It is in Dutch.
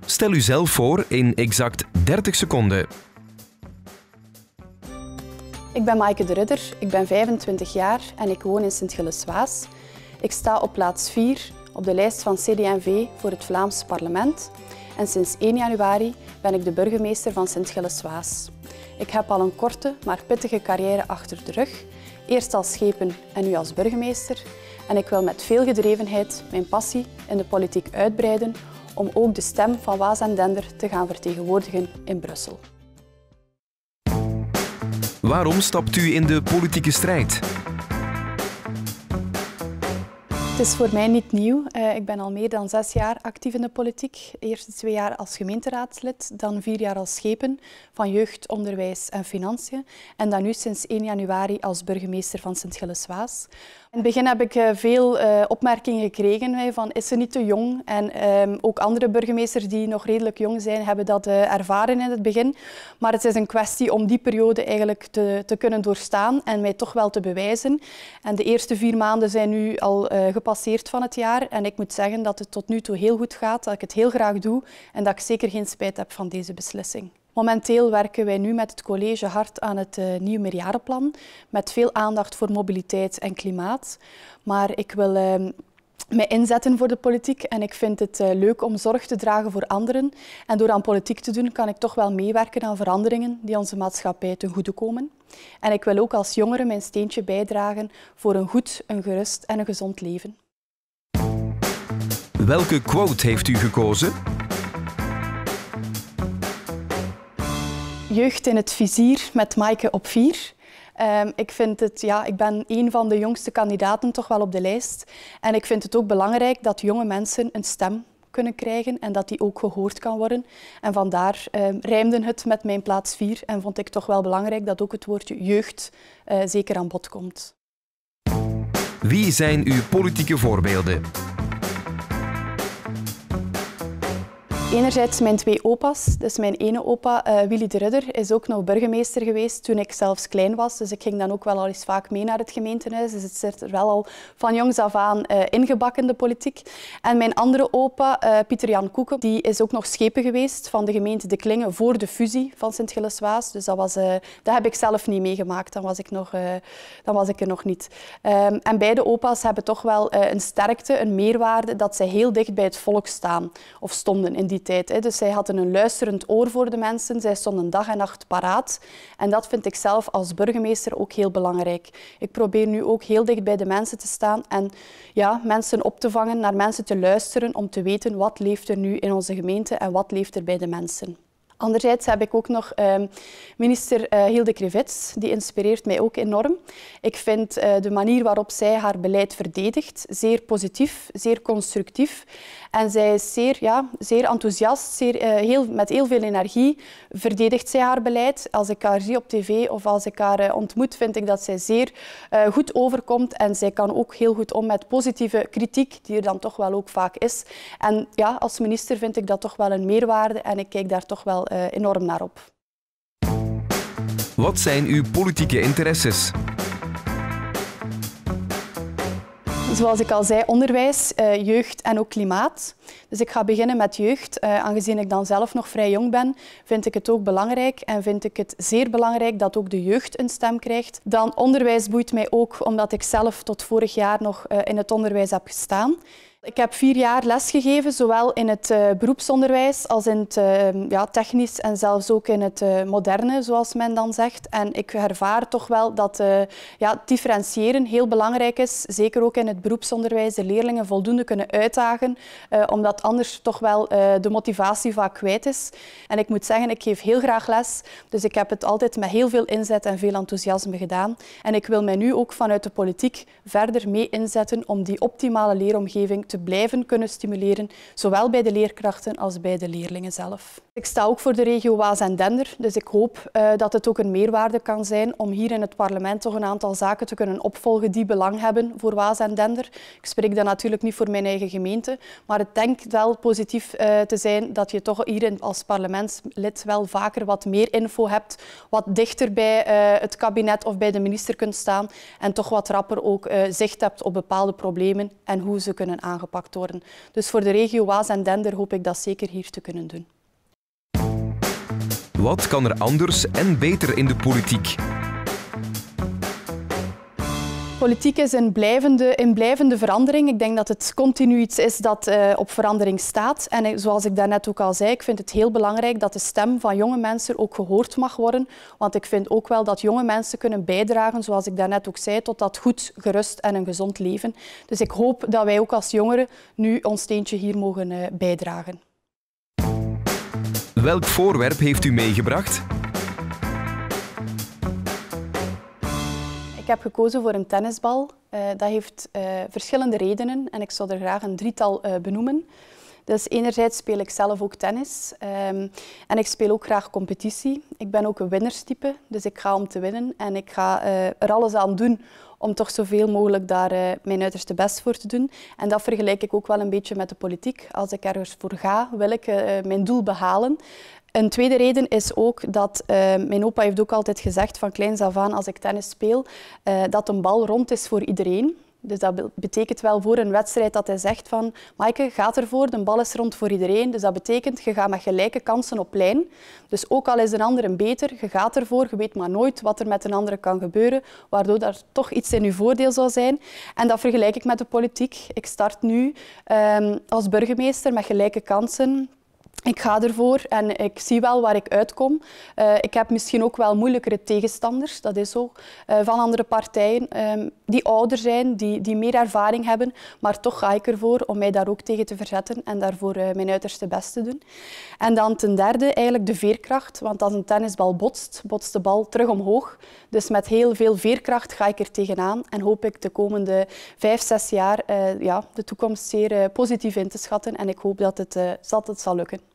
Stel u zelf voor in exact 30 seconden. Ik ben Maaike de Ridder, ik ben 25 jaar en ik woon in Sint-Gilles-Waas. Ik sta op plaats 4 op de lijst van CD&V voor het Vlaams parlement. En sinds 1 januari ben ik de burgemeester van Sint-Gilles-Waas. Ik heb al een korte, maar pittige carrière achter de rug. Eerst als schepen en nu als burgemeester. En ik wil met veel gedrevenheid mijn passie in de politiek uitbreiden om ook de stem van Waas en Dender te gaan vertegenwoordigen in Brussel. Waarom stapt u in de politieke strijd? Het is voor mij niet nieuw. Ik ben al meer dan 6 jaar actief in de politiek. De eerste 2 jaar als gemeenteraadslid, dan 4 jaar als schepen van jeugd, onderwijs en financiën. En dan nu sinds 1 januari als burgemeester van Sint-Gilles-Waas. In het begin heb ik veel opmerkingen gekregen van is ze niet te jong? En ook andere burgemeesters die nog redelijk jong zijn, hebben dat ervaren in het begin. Maar het is een kwestie om die periode eigenlijk te kunnen doorstaan en mij toch wel te bewijzen. En de eerste 4 maanden zijn nu al gepasseerd van het jaar. En ik moet zeggen dat het tot nu toe heel goed gaat, dat ik het heel graag doe en dat ik zeker geen spijt heb van deze beslissing. Momenteel werken wij nu met het college hard aan het nieuwe meerjarenplan, met veel aandacht voor mobiliteit en klimaat. Maar ik wil mij inzetten voor de politiek en ik vind het leuk om zorg te dragen voor anderen. En door aan politiek te doen kan ik toch wel meewerken aan veranderingen die onze maatschappij ten goede komen. En ik wil ook als jongere mijn steentje bijdragen voor een goed, een gerust en een gezond leven. Welke quote heeft u gekozen? Jeugd in het vizier met Maaike op 4. Ik ben een van de jongste kandidaten toch wel op de lijst. En ik vind het ook belangrijk dat jonge mensen een stem kunnen krijgen en dat die ook gehoord kan worden. En vandaar rijmde het met mijn plaats 4 en vond ik toch wel belangrijk dat ook het woordje jeugd zeker aan bod komt. Wie zijn uw politieke voorbeelden? Enerzijds mijn 2 opa's. Dus mijn ene opa, Willy de Ridder, is ook nog burgemeester geweest toen ik zelfs klein was. Dus ik ging dan ook wel al eens vaak mee naar het gemeentehuis. Dus het zit er wel al van jongs af aan ingebakken, de politiek. En mijn andere opa, Pieter-Jan Koeken, die is ook nog schepen geweest van de gemeente De Klinge voor de fusie van Sint-Gilles-Waas. Dus dat heb ik zelf niet meegemaakt. Dan was ik er nog niet. En beide opa's hebben toch wel een sterkte, een meerwaarde, dat zij heel dicht bij het volk staan of stonden in die tijd. Dus zij hadden een luisterend oor voor de mensen. Zij stonden dag en nacht paraat. En dat vind ik zelf als burgemeester ook heel belangrijk. Ik probeer nu ook heel dicht bij de mensen te staan en mensen op te vangen, naar mensen te luisteren om te weten wat leeft er nu in onze gemeente en wat leeft er bij de mensen. Anderzijds heb ik ook nog minister Hilde Krevits, die inspireert mij ook enorm. Ik vind de manier waarop zij haar beleid verdedigt zeer positief, zeer constructief. En zij is zeer enthousiast, met heel veel energie verdedigt zij haar beleid. Als ik haar zie op tv of als ik haar ontmoet, vind ik dat zij zeer goed overkomt. En zij kan ook heel goed om met positieve kritiek, die er dan toch wel ook vaak is. En ja, als minister vind ik dat toch wel een meerwaarde en ik kijk daar toch wel enorm naar op. Wat zijn uw politieke interesses? Zoals ik al zei, onderwijs, jeugd en ook klimaat. Dus ik ga beginnen met jeugd. Aangezien ik dan zelf nog vrij jong ben, vind ik het ook belangrijk en vind ik het zeer belangrijk dat ook de jeugd een stem krijgt. Dan onderwijs boeit mij ook omdat ik zelf tot vorig jaar nog in het onderwijs heb gestaan. Ik heb 4 jaar lesgegeven, zowel in het beroepsonderwijs als in het technisch en zelfs ook in het moderne, zoals men dan zegt. En ik ervaar toch wel dat differentiëren heel belangrijk is, zeker ook in het beroepsonderwijs, de leerlingen voldoende kunnen uitdagen, omdat anders toch wel de motivatie vaak kwijt is. En ik moet zeggen, ik geef heel graag les, dus ik heb het altijd met heel veel inzet en veel enthousiasme gedaan. En ik wil mij nu ook vanuit de politiek verder mee inzetten om die optimale leeromgeving te blijven kunnen stimuleren, zowel bij de leerkrachten als bij de leerlingen zelf. Ik sta ook voor de regio Waas en Dender, dus ik hoop dat het ook een meerwaarde kan zijn om hier in het parlement toch een aantal zaken te kunnen opvolgen die belang hebben voor Waas en Dender. Ik spreek dan natuurlijk niet voor mijn eigen gemeente, maar het denkt wel positief te zijn dat je toch hier als parlementslid wel vaker wat meer info hebt, wat dichter bij het kabinet of bij de minister kunt staan en toch wat rapper ook zicht hebt op bepaalde problemen en hoe ze kunnen aangepakt aangepakt worden. Dus voor de regio Waas en Dender hoop ik dat zeker hier te kunnen doen. Wat kan er anders en beter in de politiek? Politiek is in blijvende verandering. Ik denk dat het continu iets is dat op verandering staat. En zoals ik daarnet ook al zei, ik vind het heel belangrijk dat de stem van jonge mensen ook gehoord mag worden. Want ik vind ook wel dat jonge mensen kunnen bijdragen, zoals ik daarnet ook zei, tot dat goed, gerust en een gezond leven. Dus ik hoop dat wij ook als jongeren nu ons steentje hier mogen bijdragen. Welk voorwerp heeft u meegebracht? Ik heb gekozen voor een tennisbal. Dat heeft verschillende redenen en ik zou er graag een drietal benoemen. Dus enerzijds speel ik zelf ook tennis en ik speel ook graag competitie. Ik ben ook een winnerstype, dus ik ga om te winnen en ik ga er alles aan doen om toch zoveel mogelijk daar mijn uiterste best voor te doen. En dat vergelijk ik ook wel een beetje met de politiek. Als ik ergens voor ga, wil ik mijn doel behalen. Een tweede reden is ook dat mijn opa heeft ook altijd gezegd van kleins af aan als ik tennis speel, dat een bal rond is voor iedereen. Dus dat betekent wel voor een wedstrijd dat hij zegt van Maaike, ga ervoor, de bal is rond voor iedereen. Dus dat betekent, je gaat met gelijke kansen op lijn. Dus ook al is een ander een beter, je gaat ervoor, je weet maar nooit wat er met een andere kan gebeuren, waardoor daar toch iets in je voordeel zou zijn. En dat vergelijk ik met de politiek. Ik start nu als burgemeester met gelijke kansen. Ik ga ervoor en ik zie wel waar ik uitkom. Ik heb misschien ook wel moeilijkere tegenstanders, dat is zo, van andere partijen die ouder zijn, die meer ervaring hebben. Maar toch ga ik ervoor om mij daar ook tegen te verzetten en daarvoor mijn uiterste best te doen. En dan ten derde eigenlijk de veerkracht, want als een tennisbal botst, botst de bal terug omhoog. Dus met heel veel veerkracht ga ik er tegenaan en hoop ik de komende 5, 6 jaar de toekomst zeer positief in te schatten. En ik hoop dat het zal lukken.